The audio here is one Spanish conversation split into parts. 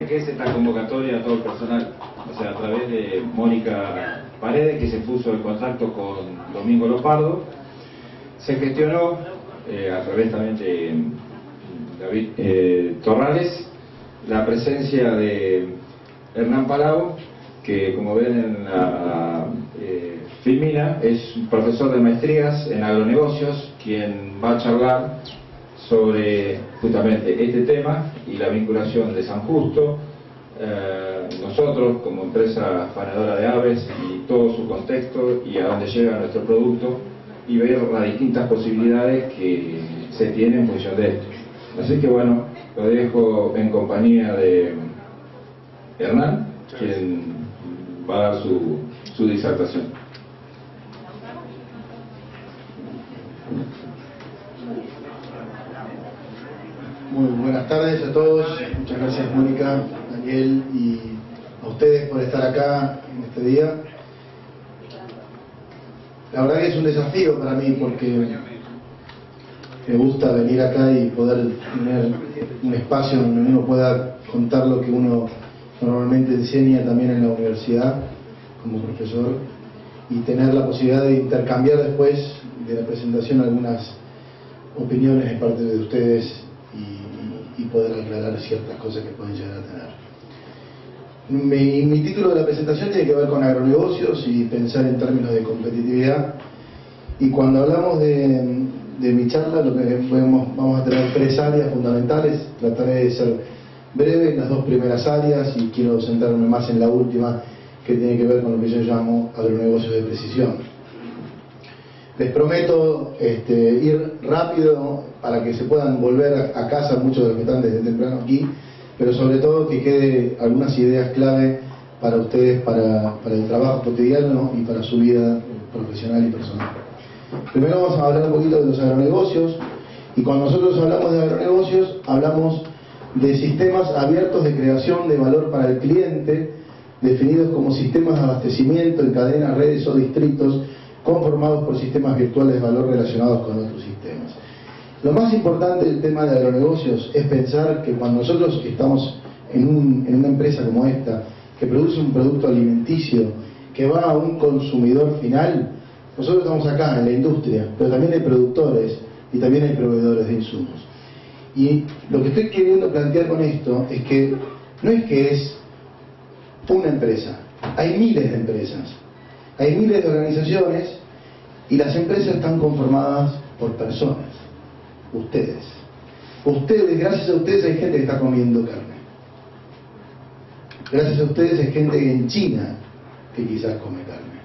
¿Qué es esta convocatoria a todo el personal? O sea, a través de Mónica Paredes, que se puso en contacto con Domingo Lopardo, se gestionó a través también de David Torrales la presencia de Hernán Palau, que como ven en la filmina es un profesor de maestrías en agronegocios, quien va a charlar sobre justamente este tema y la vinculación de San Justo, nosotros como empresa faenadora de aves y todo su contexto y a dónde llega nuestro producto, y ver las distintas posibilidades que se tienen en función de esto. Así que bueno, lo dejo en compañía de Hernán, quien va a dar su disertación. Muy buenas tardes a todos, muchas gracias Mónica, Daniel y a ustedes por estar acá en este día. La verdad que es un desafío para mí porque me gusta venir acá y poder tener un espacio donde uno pueda contar lo que uno normalmente enseña también en la universidad como profesor y tener la posibilidad de intercambiar después de la presentación algunas opiniones de parte de ustedes y poder aclarar ciertas cosas que pueden llegar a tener. Mi título de la presentación tiene que ver con agronegocios y pensar en términos de competitividad, y cuando hablamos de mi charla lo que vamos a tener tres áreas fundamentales. Trataré de ser breve en las dos primeras áreas y quiero centrarme más en la última, que tiene que ver con lo que yo llamo agronegocios de precisión. Les prometo ir rápido para que se puedan volver a casa muchos de los que están desde temprano aquí, pero sobre todo que quede algunas ideas clave para ustedes, para el trabajo cotidiano y para su vida profesional y personal. Primero vamos a hablar un poquito de los agronegocios, y cuando nosotros hablamos de agronegocios hablamos de sistemas abiertos de creación de valor para el cliente, definidos como sistemas de abastecimiento en cadenas, redes o distritos, conformados por sistemas virtuales de valor relacionados con otros sistemas. Lo más importante del tema de agronegocios es pensar que cuando nosotros estamos en una empresa como esta, que produce un producto alimenticio que va a un consumidor final, nosotros estamos acá en la industria, pero también hay productores y también hay proveedores de insumos. Y lo que estoy queriendo plantear con esto es que no es que es una empresa, hay miles de empresas, hay miles de organizaciones, y las empresas están conformadas por personas. Ustedes, gracias a ustedes hay gente que está comiendo carne. Gracias a ustedes hay gente en China que quizás come carne.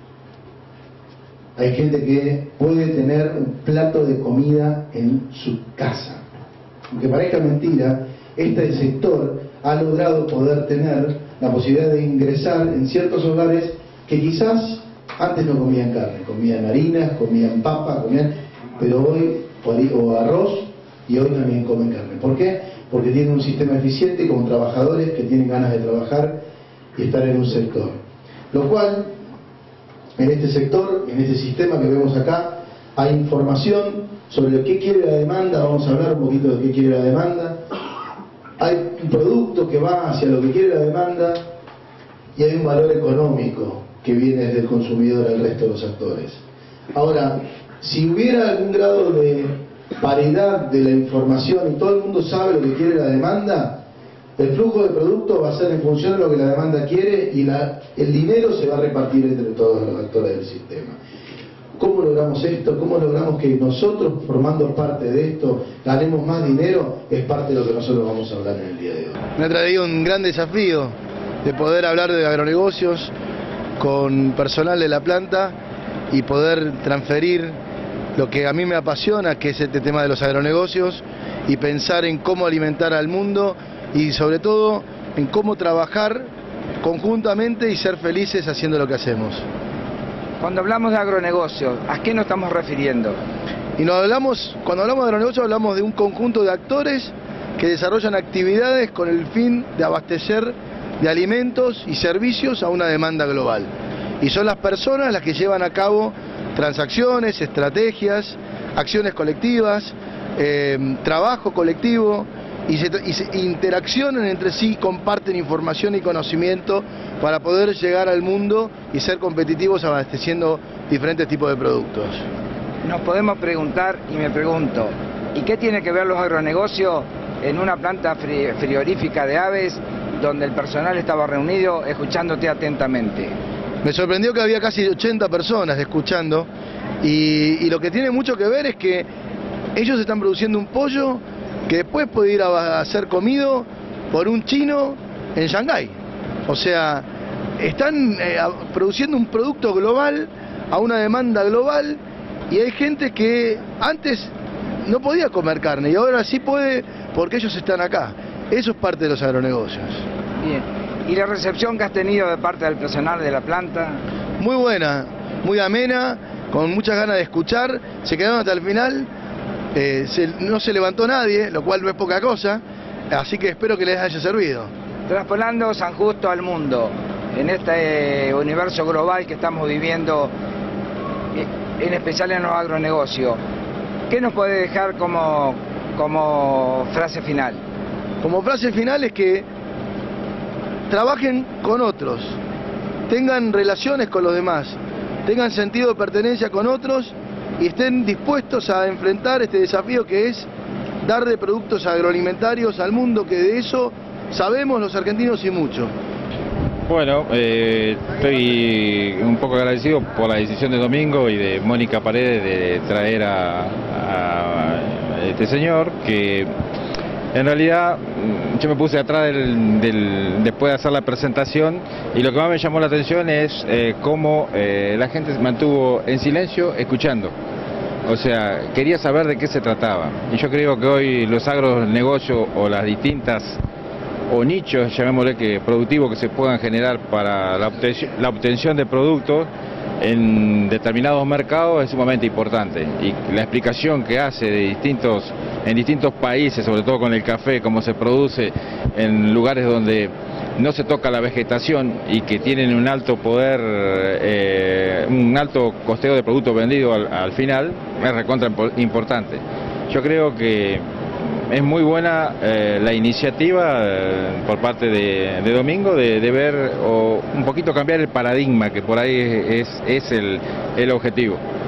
Hay gente que puede tener un plato de comida en su casa. Aunque parezca mentira, este sector ha logrado poder tener la posibilidad de ingresar en ciertos hogares que quizás antes no comían carne, comían harinas, comían papa, pero hoy, o arroz, y hoy también comen carne. ¿Por qué? Porque tienen un sistema eficiente con trabajadores que tienen ganas de trabajar y estar en un sector. Lo cual, en este sector, en este sistema que vemos acá, hay información sobre lo que quiere la demanda. Vamos a hablar un poquito de qué quiere la demanda. Hay un producto que va hacia lo que quiere la demanda, y hay un valor económico que viene desde el consumidor al resto de los actores. Ahora, si hubiera algún grado de paridad de la información y todo el mundo sabe lo que quiere la demanda, el flujo de producto va a ser en función de lo que la demanda quiere, y el dinero se va a repartir entre todos los actores del sistema. ¿Cómo logramos esto? ¿Cómo logramos que nosotros, formando parte de esto, ganemos más dinero? Es parte de lo que nosotros vamos a hablar en el día de hoy. Me ha traído un gran desafío de poder hablar de agronegocios con personal de la planta y poder transferir lo que a mí me apasiona, que es este tema de los agronegocios, y pensar en cómo alimentar al mundo y sobre todo en cómo trabajar conjuntamente y ser felices haciendo lo que hacemos. Cuando hablamos de agronegocios, ¿a qué nos estamos refiriendo? Cuando hablamos de agronegocios hablamos de un conjunto de actores que desarrollan actividades con el fin de abastecer de alimentos y servicios a una demanda global. Y son las personas las que llevan a cabo transacciones, estrategias, acciones colectivas, trabajo colectivo y se interaccionan entre sí, comparten información y conocimiento para poder llegar al mundo y ser competitivos abasteciendo diferentes tipos de productos. Nos podemos preguntar, y me pregunto, ¿y qué tiene que ver los agronegocios en una planta frigorífica de aves donde el personal estaba reunido escuchándote atentamente? Me sorprendió que había casi 80 personas escuchando y lo que tiene mucho que ver es que ellos están produciendo un pollo que después puede ir a ser comido por un chino en Shanghái. O sea, están produciendo un producto global a una demanda global y hay gente que antes no podía comer carne y ahora sí puede porque ellos están acá. Eso es parte de los agronegocios. Bien. ¿Y la recepción que has tenido de parte del personal de la planta? Muy buena, muy amena, con muchas ganas de escuchar. Se quedaron hasta el final. No se levantó nadie, lo cual no es poca cosa, así que espero que les haya servido. Traspolando San Justo al mundo, en este universo global que estamos viviendo, en especial en los agronegocios, ¿qué nos puede dejar como frase final? Como frase final es que trabajen con otros, tengan relaciones con los demás, tengan sentido de pertenencia con otros y estén dispuestos a enfrentar este desafío que es dar de productos agroalimentarios al mundo, que de eso sabemos los argentinos y mucho. Bueno, estoy un poco agradecido por la decisión de Domingo y de Mónica Paredes de traer a este señor, que en realidad yo me puse atrás después de hacer la presentación, y lo que más me llamó la atención es cómo la gente se mantuvo en silencio escuchando. O sea, quería saber de qué se trataba. Y yo creo que hoy los agronegocios o las distintas o nichos, llamémosle, productivos que se puedan generar para la obtención de productos en determinados mercados es sumamente importante, y la explicación que hace en distintos países, sobre todo con el café, cómo se produce en lugares donde no se toca la vegetación y que tienen un alto poder, un alto costeo de producto vendido al final, es recontra importante. Yo creo que es muy buena la iniciativa por parte de Domingo de ver o un poquito cambiar el paradigma, que por ahí es el objetivo.